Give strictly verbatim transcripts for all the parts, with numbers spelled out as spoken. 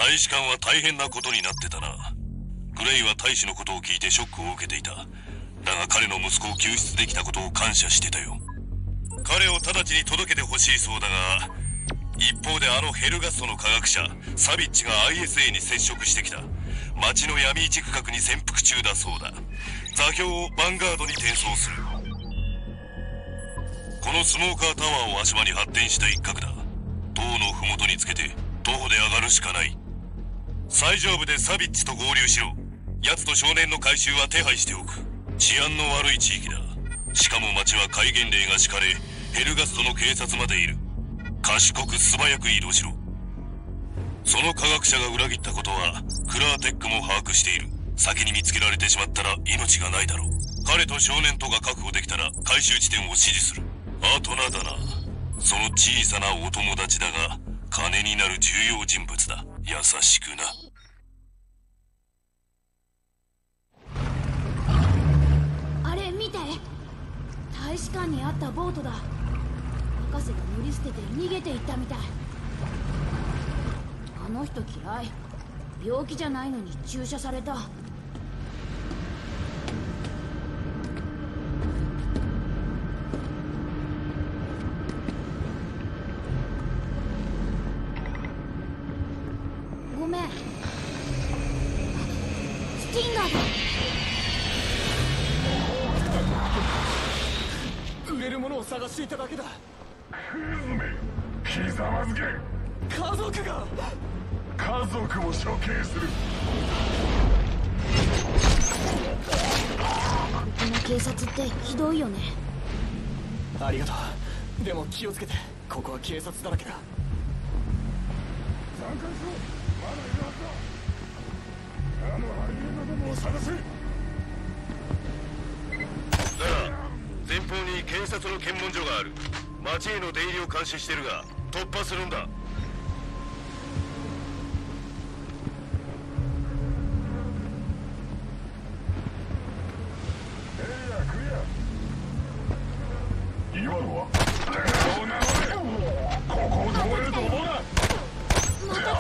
大使館は大変なことになってたな。グレイは大使のことを聞いてショックを受けていた。だが彼の息子を救出できたことを感謝してたよ。彼を直ちに届けてほしいそうだが、一方であのヘルガストの科学者サビッチが アイエスエー に接触してきた。町の闇市区画に潜伏中だそうだ。座標をヴァンガードに転送する。このスモーカータワーを足場に発展した一角だ。塔の麓につけて徒歩で上がるしかない。最上部でサビッチと合流しろ。奴と少年の回収は手配しておく。治安の悪い地域だ。しかも町は戒厳令が敷かれ、ヘルガストの警察までいる。賢く素早く移動しろ。その科学者が裏切ったことはクラーテックも把握している。先に見つけられてしまったら命がないだろう。彼と少年とが確保できたら回収地点を指示する。あとなだな、その小さなお友達だが金になる重要人物だ。優しくな。 あれ見て、大使館にあったボートだ。博士が乗り捨てて逃げていったみたい。あの人嫌い。病気じゃないのに注射された。ごめん。スティンガーだ。 売れるものを探していただけだ。 クズめ、ひざまずけ。 家族が家族を処刑する。 この警察ってひどいよね。 ありがとう。でも気をつけて、ここは警察だらけだ。 参加しろ。まだいるはずだ。あのハリエナどもを探せ。 だが前方に警察の検問所がある。町への出入りを監視してるが突破するんだ。 今のはそうなのでここを通れると思うな。 また来た。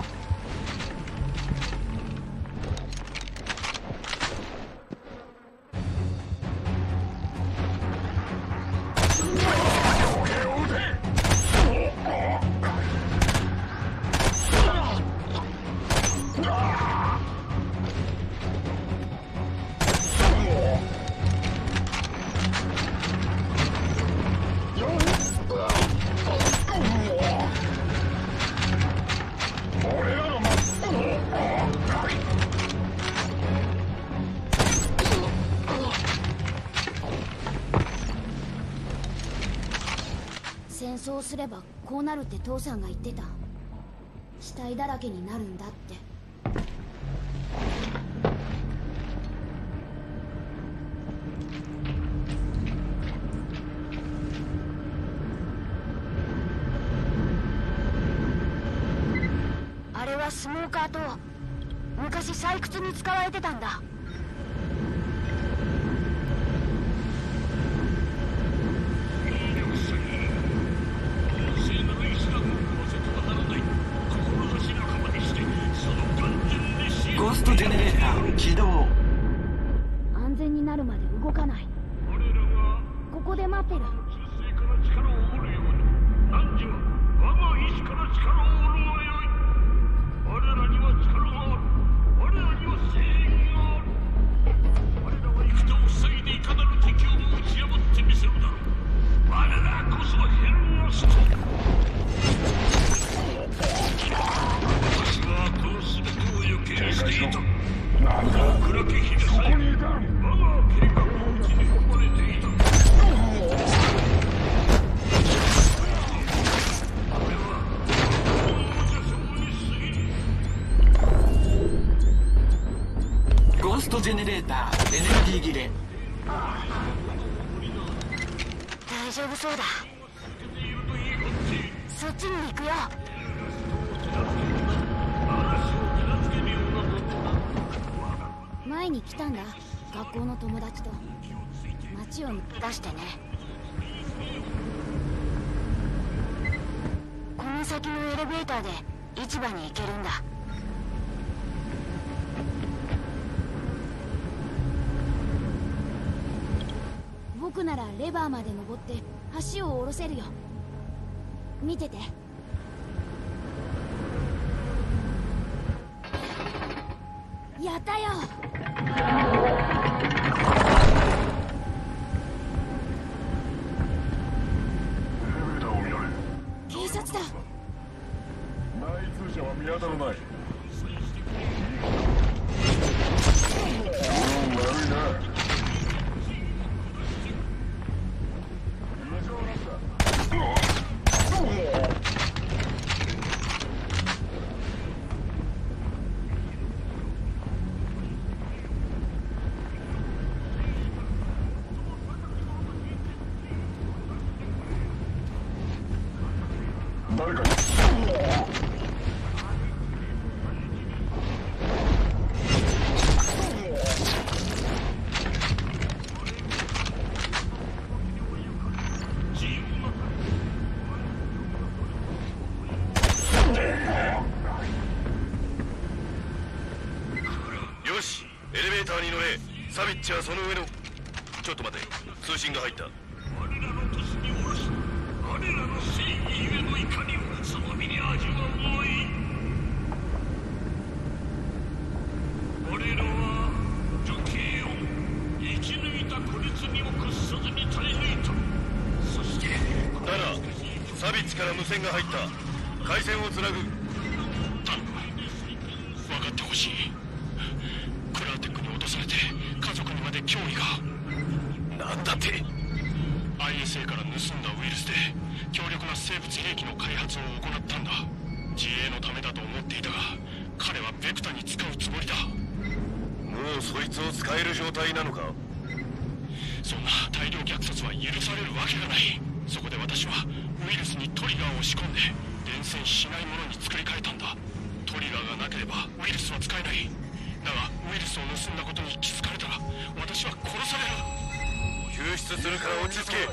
戦争すればこうなるって父さんが言ってた。死体だらけになるんだって。あれはスモーカーと昔採掘に使われてたんだ。 ゴーストジェネレーター起動。 安全になるまで動かない。ここで待ってる。 なんだ、そこにいたのに。 ゴーストジェネレーターエネルギー切れ。 大丈夫そうだ。そっちに行くよ。前に来たんだ、学校の友達と。街を出してね。この先のエレベーターで市場に行けるんだ。 僕ならレバーまで登って橋を下ろせるよ。見てて。やったよ。警察だ。 内通者は見当たらない。うん、悪いな。異常なんだ。誰かによし、エレベーターに乗れ。サビッチはその上の。ちょっと待て、通信が入った。 我らの都市に下ろし、我らの正義ゆえの怒りをその身に味わうまい。我らは女系を生き抜いた孤立にも屈さずに耐え抜いた。そしてだがサビッチから無線が入った。回線をつなぐ。 頼む、分かってほしい。クラーテックに落とされて家族にまで脅威が。 なんだって。 アイエスエー から盗んだウイルスで強力な生物兵器の開発を行ったんだ。自衛のためだと思っていたが、彼はベクタに使うつもりだ。 もうそいつを使える状態なのか。 そんな大量虐殺は許されるわけがない。そこで私はウイルスにトリガーを仕込んで伝染しないものに作り変えたんだ。トリガーがなければウイルスは使えない。だがウイルスを盗んだことに気づかれたら私は殺される。 救出するから落ち着け。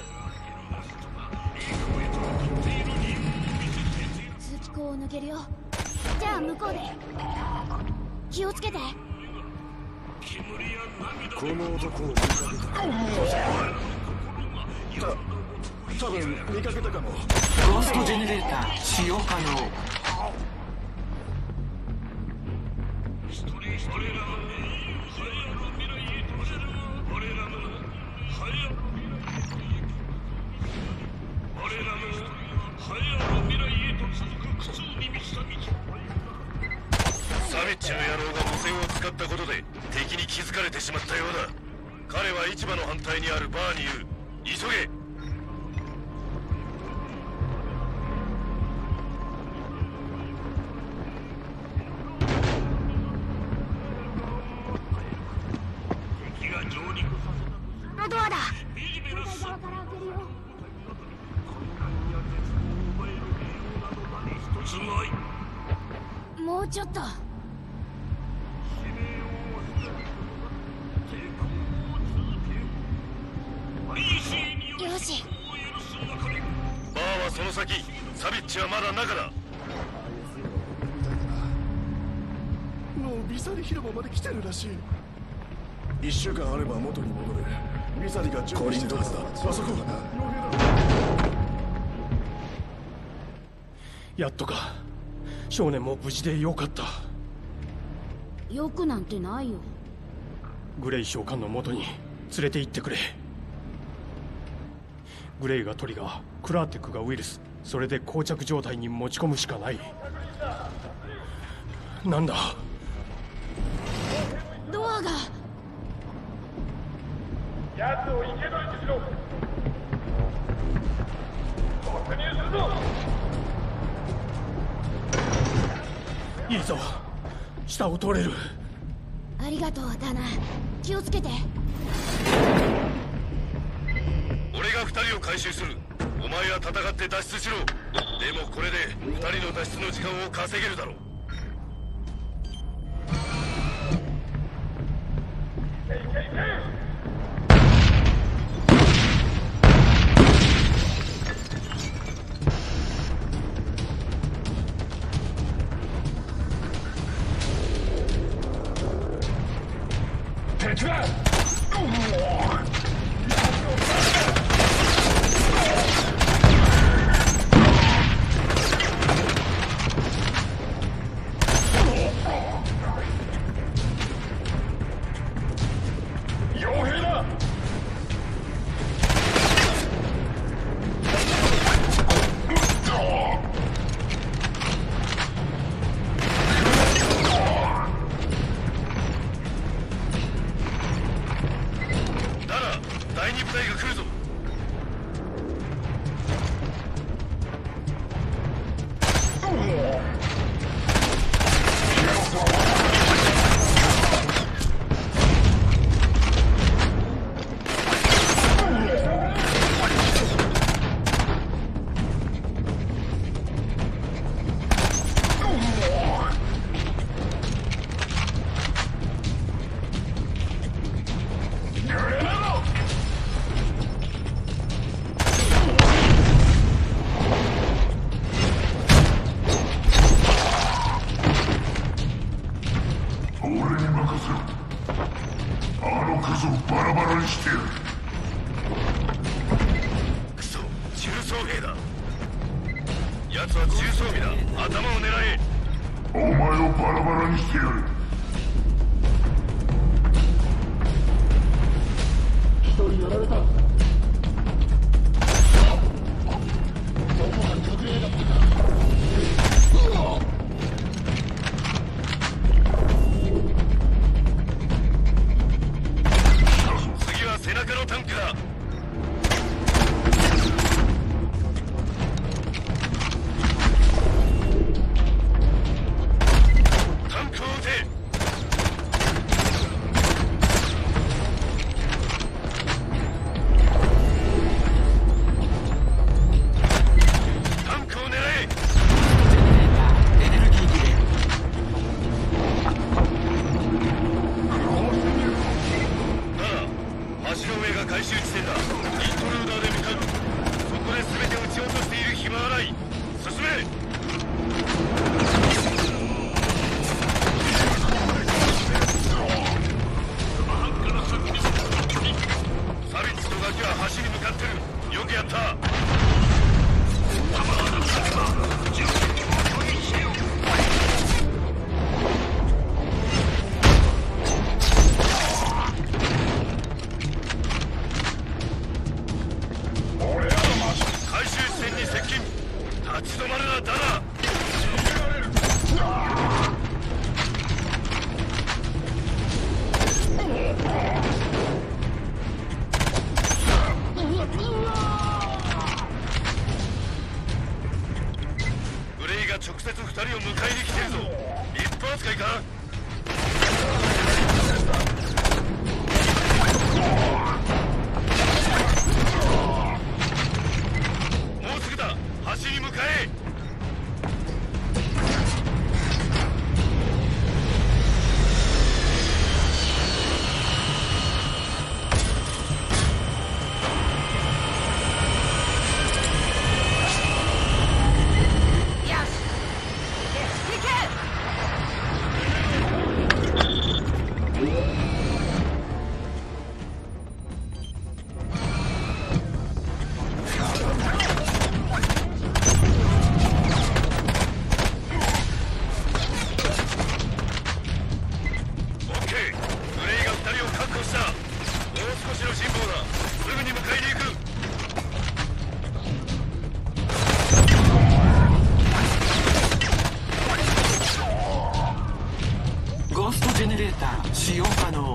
通気口を抜けるよ。じゃあ向こうで。気をつけて。 この男を見かけた。た多分見かけたかも。 ゴーストジェネレーター使用可能。 サビッチの野郎が無線を使ったことで敵に気づかれてしまったようだ。彼は市場の反対にあるバーにいる。急げ。 ドアだ。反対側から開けるよ。もうちょっと。よし。 バーはその先。サビッチはまだ中だ。 もうビサリ広場まで来てるらしい。一週間あれば元に戻る。ビサリが準備してたはずだ。あそこやっとか。少年も無事でよかった。 よくなんてないよ。 グレイ召喚の元に連れて行ってくれ。グレイがトリガー、クラーテックがウイルス、それで膠着状態に持ち込むしかない。なんだ。 ドアが。 奴を生け捕りにしろ。突入するぞ。 いいぞ。下を通れる。 ありがとうダナ。気をつけて。 俺が二人を回収する。お前は戦って脱出しろ。でもこれで二人の脱出の時間を稼げるだろう。 手伝う。 奴は重装備だ。頭を狙え。 お前をバラバラにしてやる。 一人やられた。どこが隠れだったか。 次は背中のタンクだ。タンクを撃て。タンクを狙え。 エネルギー切れ。 橋の上が回収地点だ。イントルーダーで向かう。そこで全て撃ち落としている暇はない。進め。サビッツとガキは橋に向かってる。よくやった。回収地点に接近。立ち止まるな、ダナ。グレイが直接二人を迎えに来てるぞ。一発扱いか。もうすぐだ。橋に向かえ。 ゴーストジェネレーター使用可能。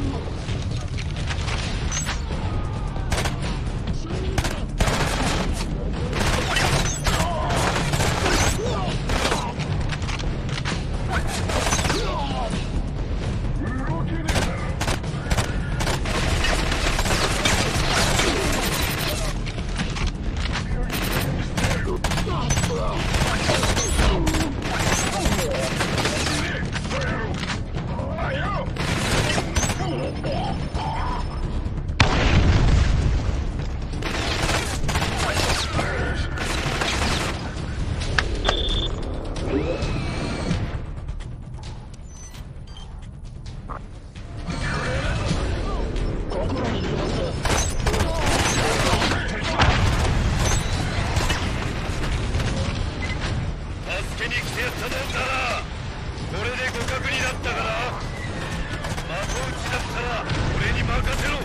助けに来てやったのだな。これで互角になったかな。的打ちだったら俺に任せろ。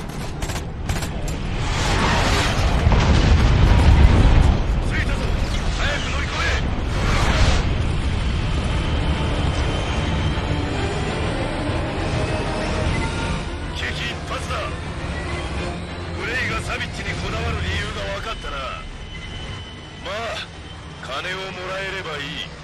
着いたぞ。早く乗り込め。危機一発だ。グレイがサビッチにこだわる理由が分かったな。まあ金をもらえればいい。